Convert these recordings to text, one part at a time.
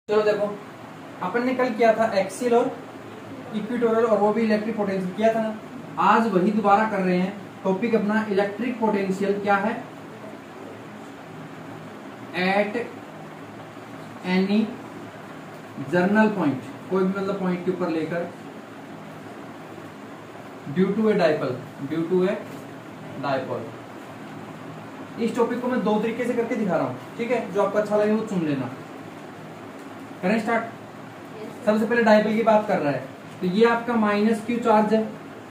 चलो देखो, अपन ने कल किया था एक्सियल और इक्वेटोरियल और वो भी इलेक्ट्रिक पोटेंशियल किया था ना। आज वही दोबारा कर रहे हैं। टॉपिक अपना इलेक्ट्रिक पोटेंशियल क्या है, एट एनी जर्नल पॉइंट, कोई भी मतलब पॉइंट के ऊपर लेकर, due to a dipole, due to a dipole. इस टॉपिक को मैं दो तरीके से करके दिखा रहा हूं, ठीक है। जो आपको अच्छा लगे वो चुन लेना। करें स्टार्ट। सबसे पहले डाइपोल की बात कर रहा है, तो ये आपका माइनस क्यू चार्ज है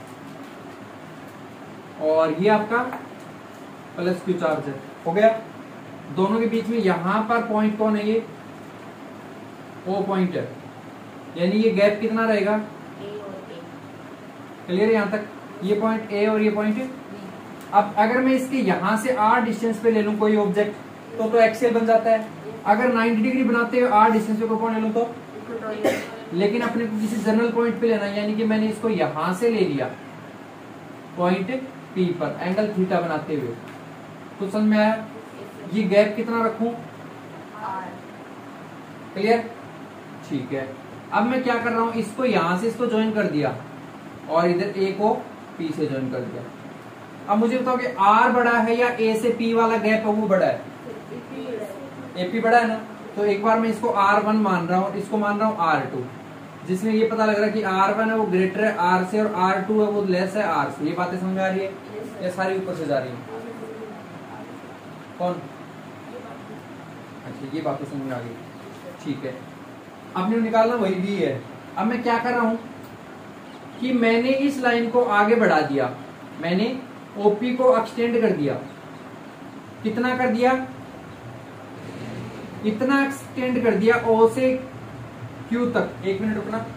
और ये आपका प्लस क्यू चार्ज है। हो गया। दोनों के बीच में यहां पर पॉइंट कौन है, ये ओ पॉइंट है, यानी ये गैप कितना रहेगा, क्लियर है यहां तक। ये पॉइंट ए और ये पॉइंट। अब अगर मैं इसके यहां से आर डिस्टेंस पे ले लूं कोई ऑब्जेक्ट तो एक्सियल बन जाता है। अगर 90 डिग्री बनाते हुए आर डिस्टेंस पे कोई पॉइंट ले लूं तो, लेकिन अपने को किसी जनरल पॉइंट पे लेना है, यानी कि मैंने इसको यहां से ले लिया पॉइंट पी पर एंगल थीटा बनाते हुए, तो समझ में आया। ये गैप कितना रखूं, क्लियर, ठीक है। अब मैं क्या कर रहा हूं, इसको यहां से इसको ज्वाइन कर दिया और इधर ए को पी से ज्वाइन कर दिया। अब मुझे बताओ कि आर बड़ा है या ए से पी वाला गैप है वो बड़ा है, एपी बड़ा है ना। तो एक बार मैं इसको R1 मान रहा हूँ, इसको मान रहा हूँ R2, जिसमें ये पता लग रहा है कि R1 है वो ग्रेटर है R से और R2 है वो लेस है R से। ये बातें समझ आ रही है या सारी ऊपर से जा रही है, कौन, अच्छा ये बातें समझ आ गई, ठीक है। आपने निकालना वही भी है। अब मैं क्या कर रहा हूं कि मैंने इस लाइन को आगे बढ़ा दिया, मैंने ओपी को एक्सटेंड कर दिया। कितना कर दिया, इतना एक्सटेंड कर दिया ओ से क्यू तक। एक मिनट रुकना,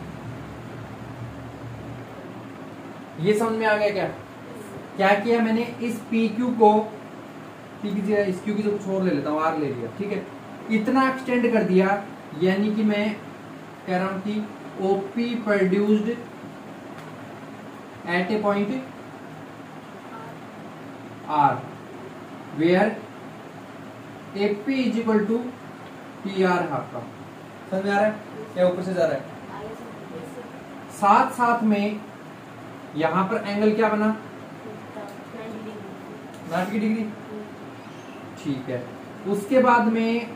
ये समझ में आ गया क्या। क्या किया मैंने, इस पी क्यू को, पी की जगह इस क्यू की जगह कुछ और ले लेता हूं, आर ले लिया, ठीक है। इतना एक्सटेंड कर दिया, यानी कि मैं कह रहा हूं कि OP produced at a point R where AP is equal to P R half का। समझ में आ रहा है क्या, ऊपर से जा रहा है। साथ साथ में यहां पर एंगल क्या बना, 90 डिग्री, ठीक है। उसके बाद में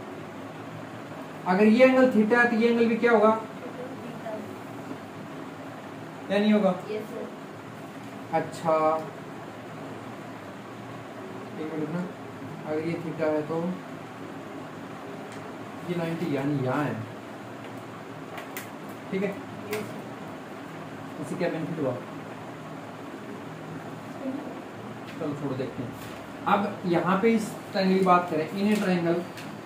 अगर ये एंगल थीटा है तो ये एंगल भी क्या होगा, क्या नहीं होगा, अच्छा एक मिनट ना, अगर ये थीटा है तो ये 90 यानी यहाँ है, ठीक है। इससे क्या बेनिफिट हुआ, चलो छोड़ो देखते हैं। अब यहाँ पे इस ट्रायंगल की बात करें, इन ए ट्रायंगल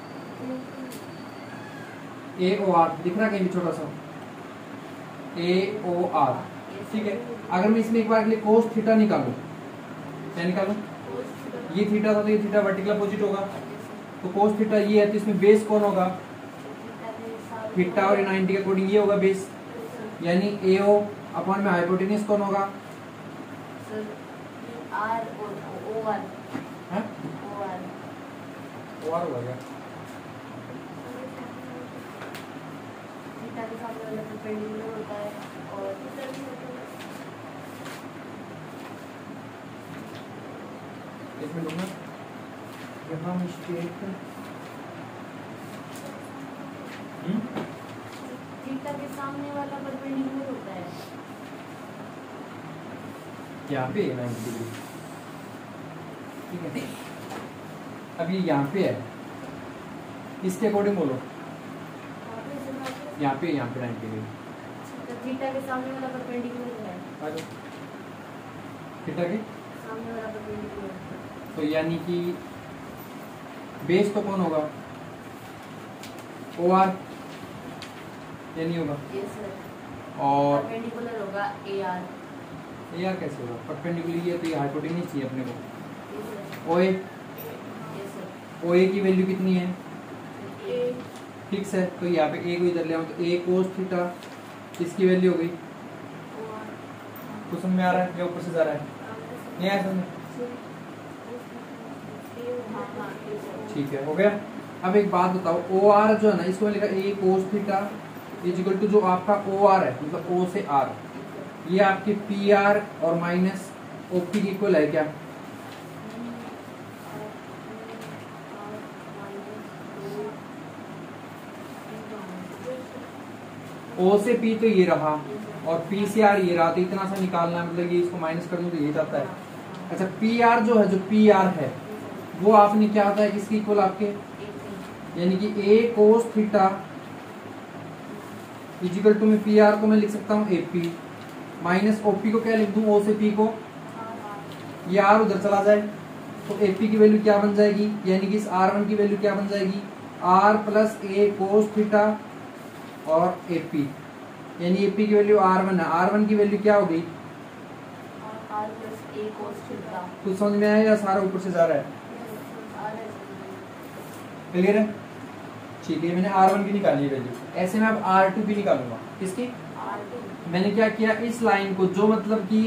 ए ओ आर दिख रहा कहीं भी छोटा सा ए ओ आर, ठीक है। अगर मैं इसमें एक बार के लिए कोस थीटा निकालूं, क्या निकालूं, ये थीटा था तो ये थीटा वर्टिकल अपोजिट होगा, तो कोस थीटा ये है तो इसमें बेस कौन होगा, थीटा और 90 के अकॉर्डिंग ये होगा बेस, यानी ए ओ अपॉन में हाइपोटेन्यूज कौन होगा, आर ओ आर, हैं ओ आर होगा क्या, थीटा के सामने वाला परपेंडिकुलर होता है और इसमें लोग ना यहाँ मिस्टेक, थीटा के सामने वाला परपेंडिकुलर होता है यहाँ पे 90 डिग्री, ठीक है। अब ये यहाँ पे है, इसके अकॉर्डिंग बोलो, यहाँ पे 90 डिग्री, थीटा के सामने वाला परपेंडिकुलर है, थीटा के सामने वाला परपेंडिकुलर, तो यानी कि बेस तो कौन होगा, ओ आर, ये नहीं होगा, यस सर, और परपेंडिकुलर होगा ए आर, ए आर कैसे होगा, परपेंडिकुलर ये तो ये हाइपोटेन्यूज चाहिए अपने को, yes sir, O A, yes sir, O A की वैल्यू कितनी है, ए, फिक्स है, तो यहाँ पे ए को इधर ले आऊँ तो ए कोस थीटा इसकी वैल्यू हो गई। ओ आर, तो समझ में आ रहा है या ऊपर से जा रहा है, नहीं आया समझ में, हाँ हाँ, ठीक है, हो गया। अब एक बात बताओ, ओ आर जो है ना, इसको लिखा a cos theta is equal to जो आपका ओ आर है, मतलब ओ से आर, ये आपके पी आर और माइनस ओपी की इक्वल है क्या? ओ से पी तो ये रहा और पी से आर ये रहा, तो इतना सा निकालना है, मतलब ये इसको माइनस कर दूं तो ये जाता है। अच्छा, पी आर जो है, जो पी आर है वो आपने क्या होता है किसकी इक्वल आपके, यानी कि a cos theta is equal to में पी आर को मैं लिख सकता हूँ एपी माइनस ओपी को क्या लिख दूं, ओ से पी को, ये आर उधर चला जाए तो एपी की वैल्यू क्या बन जाएगी, यानी कि इस आर वन की वैल्यू क्या बन जाएगी, आर प्लस ए कोस थीटा और एपी, यानी एपी की वैल्यू आर वन है, आर वन की वैल्यू क्या हो गई, कुछ समझ में आया या सारा ऊपर से जा रहा है? क्लियर है? ठीक है, मैंने R1 की निकाली है वैल्यू, ऐसे में अब R2 भी निकालूंगा। किसकी? मैंने क्या किया, इस लाइन को जो मतलब कि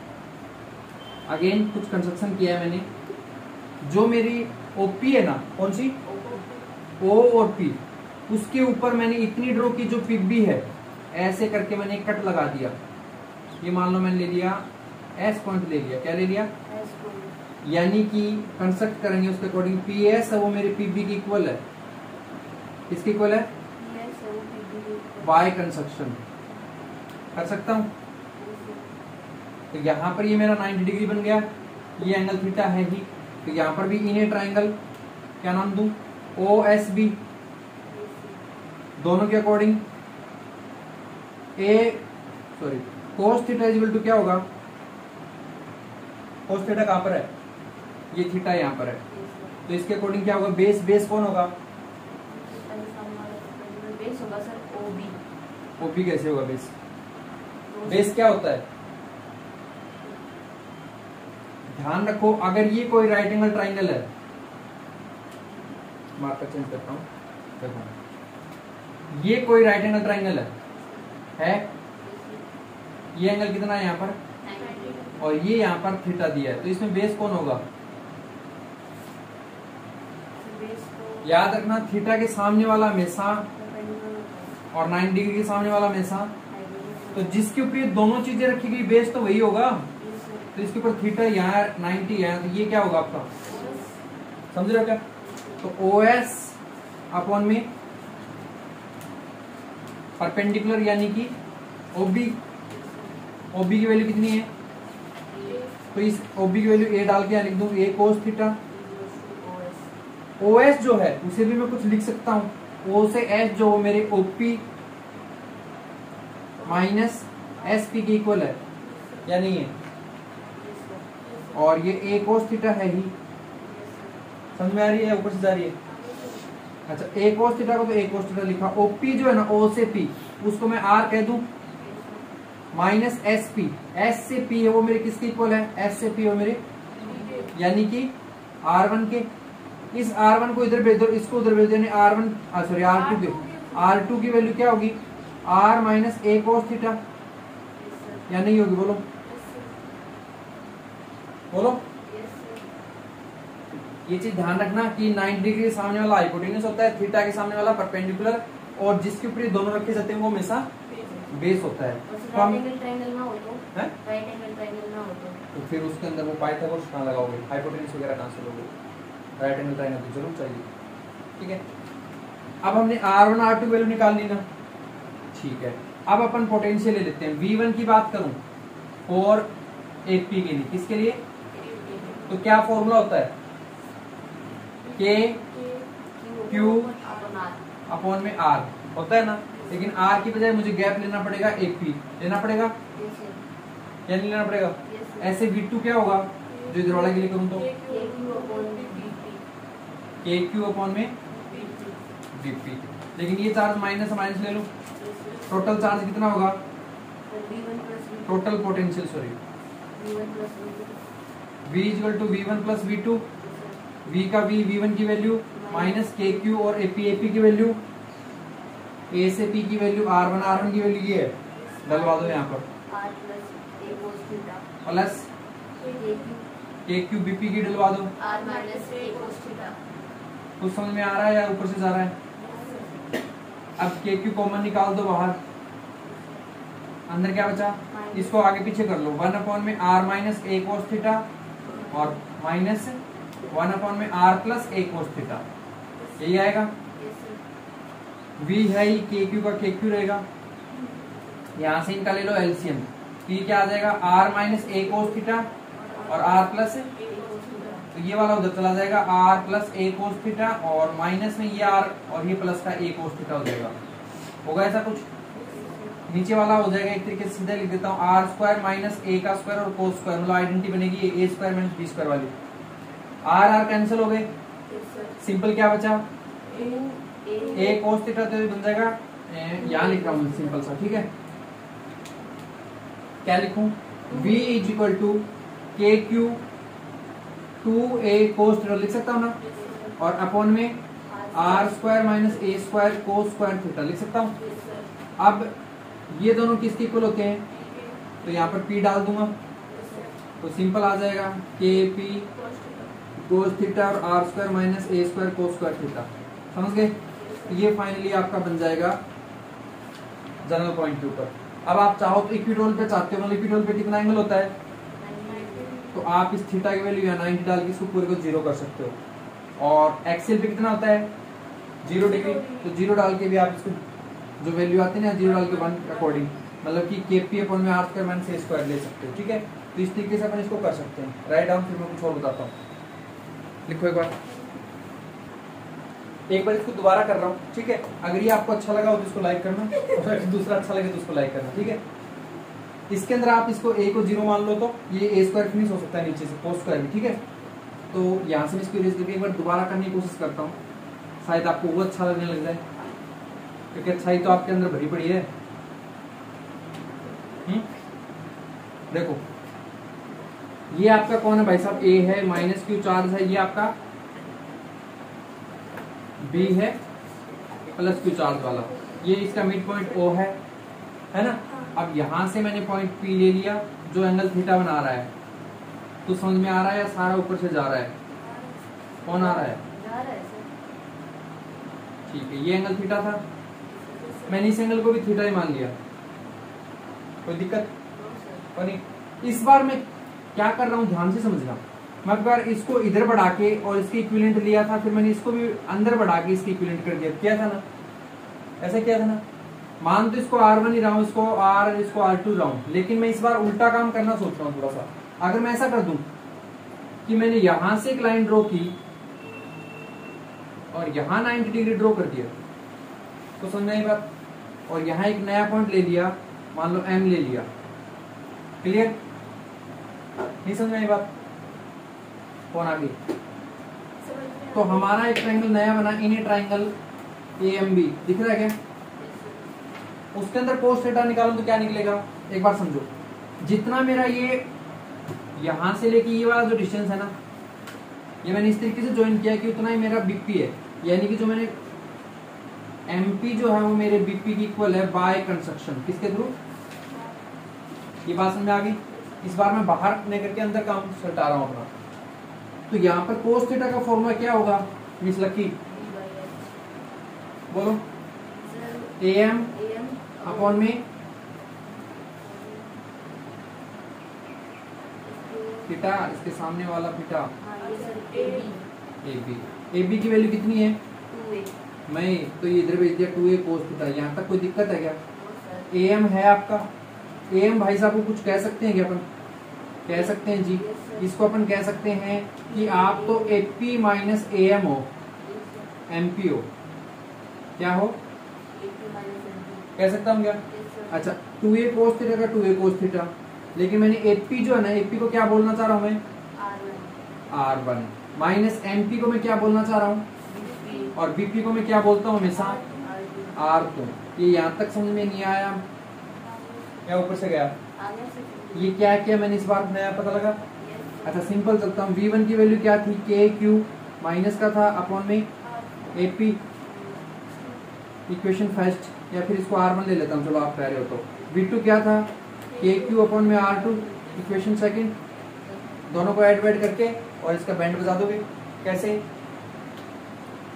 अगेन कुछ कंस्ट्रक्शन किया है मैंने, जो मेरी OP है ना, कौन सी O और P, उसके ऊपर मैंने इतनी ड्रॉ की जो PB है, ऐसे करके मैंने कट लगा दिया। ये मान लो मैंने ले लिया S पॉइंट, ले लिया, क्या ले लिया, यानी कि कंस्ट्रक्ट करेंगे उसके अकॉर्डिंग PS है वो मेरे PB की इक्वल है, किसकी इक्वल है, Y कंस्ट्रक्शन कर सकता हूं। तो यहां पर ये मेरा 90 डिग्री बन गया, ये एंगल थीटा है ही, तो यहां पर भी इन्हें ट्राइंगल क्या नाम दूं, OSB, दोनों के according cos theta equal to क्या होगा, कोस थीटा कहां पर है, ये थीटा यहाँ पर है, तो इसके अकॉर्डिंग क्या होगा, बेस, बेस कौन होगा, बेस होगा सर ओबी। ओबी कैसे होगा बेस, बेस क्या होता है, ध्यान रखो, अगर ये कोई राइट एंगल ट्राइंगल है, मार्कर चेंज करता हूं, देखो ये कोई राइट एंगल ट्राइंगल है, ये एंगल कितना है यहाँ पर, और ये यहाँ पर थीटा दिया है, तो इसमें बेस कौन होगा, याद रखना थीटा के सामने वाला हमेशा और 90 डिग्री के सामने वाला हमेशा, तो जिसके ऊपर ये दोनों चीजें रखी गई बेस तो वही होगा, तो इसके ऊपर थीटा यहाँ 90 यहाँ, तो ये क्या होगा आपका, समझ रहे हो क्या, तो OS अपॉन में परपेंडिकुलर यानी कि OB की वैल्यू कितनी है, तो इस OB की वैल्यू A डाल के लिख दूं, A कोस थीटा, OS जो है उसे भी मैं कुछ लिख सकता हूं, O से S जो मेरे OP माइनस SP की इक्वल है या नहीं है, और ये A कोस थीटा है ही, समझ में आ रही है, ऊपर से जा रही है। अच्छा, A कोस थीटा को तो A कोस थीटा लिखा, OP जो है ना O से P, उसको मैं R कह दूं माइनस SP, S से P है वो मेरे किसकी इक्वल है, S से P वो मेरे, यानी कि R1 के, इस R1 को इधर भेज दो, इसको उधर भेज दो, यानी R2 के, R2 की वैल्यू क्या होगी, R minus A cos theta, या नहीं होगी, बोलो बोलो। ये चीज ध्यान रखना कि 90 डिग्री के सामने वाला हाइपोटेन्यूस होता है, थीटा के सामने वाला परपेंडिकुलर, और जिसके ऊपर ये दोनों रखे जाते हैं वो हमेशा बेस होता है। तो हम तो फिर उसके अंदर वो पाइथागोरस कहाँ लगाओगे, हाइपोटेन्यूस वगैरह कहाँ से लोगे, राइट एंगल ट्रायंगल तो जरूर चाहिए। ठीक है, अब हमने R1 R2 वैल्यू निकाल ली ना, ठीक है, अब अपन पोटेंशियल ले लेते हैं। V1 की बात करूं फॉर AP के लिए, किसके लिए, तो क्या फॉर्मूला होता है, K Q अपॉन में R होता है ना, लेकिन R की बजाय मुझे गैप लेना पड़ेगा, AP लेना पड़ेगा या नहीं लेना पड़ेगा, ऐसे V2 क्या होगा, जो इधर वाला के लिए करूं तो KQ अपॉन में VP, लेकिन ये चार्ज माइनस माइनस ले लो, टोटल चार्ज कितना होगा, total potential sorry V equal to V1 plus V2, V का V1 की वैल्यू माइनस KQ और AP की वैल्यू, A से P की वैल्यू R1 की वैल्यू ये है, डलवा दो यहाँ पर, प्लस KQ BP की डलवा दो, कुछ समझ में आ रहा है या ऊपर से जा रहा है? अब के क्यू कॉमन निकाल दो बाहर, अंदर क्या बचा, इसको आगे पीछे कर लो, 1 में R minus A cos theta और माइनस 1 में आर प्लस ए कोस थीटा, यही आएगा। v है ही के क्यू का के क्यू रहेगा, यहां से इनका ले लो एलसीएम, ये क्या आ जाएगा R minus A cos theta और आर प्लस, तो ये वाला उधर चला जाएगा आर प्लस ए कोस थीटा और माइनस में ये आर और ये प्लस का ए कोस थीटा हो जाएगा। होगा ऐसा कुछ? नीचे वाला हो जाएगा एक तरीके से सीधा लिख देता हूँ, आर स्क्वायर माइनस ए का स्क्वायर और कोस स्क्वायर, मतलब आइडेंटिटी बनेगी A square minus B square वाली। आर आर कैंसिल हो गए, सिंपल क्या बचा ए कोस थीटा, तो बन जाएगा, यहाँ लिख रहा हूँ सिंपल सा, ठीक है। क्या लिखूं, v is equal to K Q 2a cos theta लिख सकता हूँ ना, और अपॉन में R square minus A square cos square theta लिख सकता हूँ। अब ये दोनों किसके इक्वल होते हैं, तो यहाँ पर p डाल दूंगा, तो सिंपल आ जाएगा के पी कोस थीटा और R square minus A square cos square theta. समझ गए? ये फाइनली आपका बन जाएगा जनरल पॉइंट के ऊपर। अब आप चाहो तो इक्विटोरियल पे चाहते हो, मतलब इक्विटोरियल पे कितना एंगल होता है, तो आप इस थीटा की वैल्यू या 90 डाल के इसको पूरे को 0 कर सकते हो। और एक्सियल पे कितना होता है 0 डिग्री, तो 0 डाल के भी आप इसको जो वैल्यू आती है ना 0 डाल के 1 अकॉर्डिंग, मतलब कि के पी अपॉन में R square minus A square ले सकते हो, ठीक है। तो इस तरीके से अपन इसको कर सकते हैं। राइट डाउन, फिर मैं कुछ और बताता हूँ। लिखो एक बार इसको दोबारा कर रहा हूँ, ठीक है। अगर ये आपको अच्छा लगा हो तो इसको लाइक करना, और अगर दूसरा अच्छा लगे तो उसको लाइक करना, ठीक है। इसके अंदर आप इसको a को 0 मान लो, तो ये ए स्क्वायर फिनिश हो सकता है नीचे से कोस स्क्वायर भी, ठीक है। तो यहाँ से मैं इसको इरेज करके एक बार दोबारा करने की कोशिश करता हूँ, शायद आपको वो अच्छा लगने लग जाए, क्योंकि अच्छाई तो आपके अंदर भरी पड़ी है। देखो ये आपका कौन है भाई साहब, a है, माइनस क्यू चार्ज है, ये आपका b है प्लस क्यू चार्ज वाला, ये इसका मिड पॉइंट o है ना। अब यहां से मैंने पॉइंट p ले लिया जो एंगल थीटा बना रहा है, तो समझ में आ रहा है या सारा ऊपर से जा रहा है, कौन आ रहा है, ठीक है। ये एंगल थीटा था, मैंने इस एंगल को भी थीटा ही मान लिया, कोई दिक्कत और नहीं। इस बार मैं क्या कर रहा हूं ध्यान से समझना, मैं बार इसको इधर बढ़ा के और इसके इक्विवेलेंट लिया था, फिर मैंने इसको भी अंदर बढ़ा के इसके इक्विवेलेंट कर दिया, किया था ना, ऐसा किया था ना। मान तो इसको R1 ही रहा हूं, इसको R और इसको R2 रहा हूं, लेकिन मैं इस बार उल्टा काम करना सोच रहा हूं थोड़ा सा। अगर मैं ऐसा कर दूं कि मैंने यहां से एक लाइन ड्रॉ की और यहां 90 डिग्री ड्रॉ कर दिया, तो समझ में आई बात, और यहां एक नया पॉइंट ले लिया, मान लो M ले लिया, क्लियर, नहीं समझ में आई बात, कौन आ गई। तो हमारा एक ट्रायंगल नया बना, इन्हें ट्रायंगल AMB दिख रहा है क्या, उसके अंदर कोस थीटा निकालूं तो क्या निकलेगा, एक बार समझो। जितना मेरा ये यहां से लेके ये वाला जो डिस्टेंस है ना, ये मैंने इस तरीके से ज्वाइन किया कि उतना ही मेरा BP है, यानी कि जो मैंने MP जो है वो मेरे BP की इक्वल है बाय कंस्ट्रक्शन, किसके थ्रू, ये बात समझ में आ गई। इस बार मैं बाहर लेकर के अंदर काम सटा रहा हूं अपना, तो यहाँ पर कोस थीटा का फॉर्मूला क्या होगा मिस लकी, बोलो, AM अपॉन में थीटा, इसके सामने वाला थीटा AB की वैल्यू कितनी है 2a, मैं तो ये इधर भेज दिया 2a कोस थीटा, यहाँ तक कोई दिक्कत है क्या। AM है आपका, AM भाई साहब को कुछ कह सकते हैं क्या अपन, कह सकते हैं जी, इसको अपन कह सकते हैं कि आप तो AP माइनस AM हो, MP हो, क्या हो, कह सकता हूँ क्या। अच्छा 2a कोस थीटा का 2a कोस थीटा, लेकिन मैंने AP जो है ना, AP को क्या बोलना चाह रहा हूँ मैं, R1 माइनस MP को मैं क्या बोलना चाह रहा हूँ, और BP को मैं क्या बोलता हूँ हमेशा, R2। ये यहाँ तक समझ में नहीं आया या ऊपर से गया, ये क्या किया मैंने इस बार नया पता लगा। अच्छा सिंपल चलता हूँ, V1 की वैल्यू क्या थी, KQ माइनस का था अपॉन में AP, इक्वेशन फर्स्ट, या फिर इसको R1 ले लेता हूँ, चलो आप कह रहे हो तो। V2 क्या था, KQ अपॉन में R2, इक्वेशन सेकंड, दोनों को ऐड करके और इसका बैंड बजा दोगे, कैसे,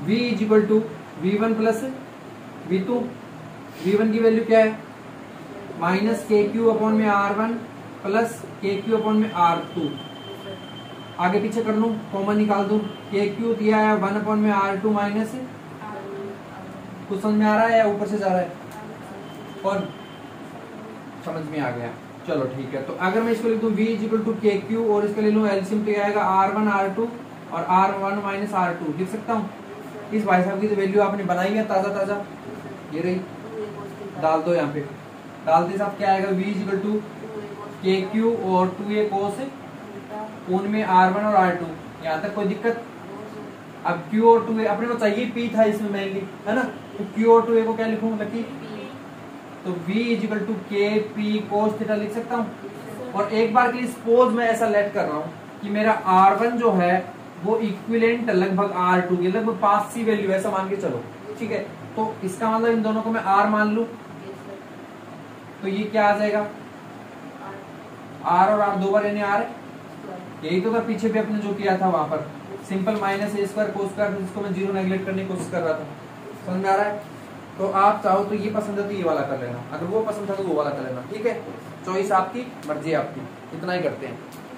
v is equal to v1 plus v2। v1 की वैल्यू क्या है माइनस के क्यू अपॉन में r1 प्लस के क्यू अपॉन में r2। आगे पीछे कर लूं, कॉमन निकाल दूं, के क्यू दिया है 1 अपॉन में r2 माइनस, कुछ समझ में आ रहा है या ऊपर से जा रहा है? और समझ में आ गया, चलो ठीक है। तो अगर मैं इसको लिख दूं v is equal to K Q और इसका ले लूं एलसीएम, तो ये आएगा r1 r2 और r1 माइनस r2। लिख सकता हूँ। इस भाई साहब की तो वैल्यू आपने बनाई है ताजा ताजा, ये रही, डाल दो यहाँ पे। डालते साथ क्या आएगा v is equal to K Q और 2a कोस उनमें r1 और r2। यहाँ तक कोई दिक्कत? अब q और 2a अपने को चाहिए p था इसमें मेनली, है ना, तो q और 2a को क्या लिखूं लकी? तो v is equal to K P cos theta लिख सकता हूँ। और एक बार के लिए सपोज मैं ऐसा लेट कर रहा हूँ कि मेरा r1 जो है वो इक्विवेलेंट लगभग r2 की, लगभग 5 सी वैल्यू ऐसा मान के चलो, ठीक है। तो इसका मतलब इन दोनों को मैं r मान लूं, तो ये क्या आ जाएगा r और r दो बार यानी r, यही तो था पीछे भी अपने जो किया था वहां पर, simple minus A square cos square, जिसको मैं जीरो नेगलेक्ट करने की कोशिश कर रहा था। समझ में आ रहा है? तो आप चाहो तो ये पसंद है तो ये वाला कर लेना, अगर वो पसंद था तो वो वाला कर लेना, ठीक है। चॉइस आपकी, मर्जी आपकी, इतना ही करते हैं।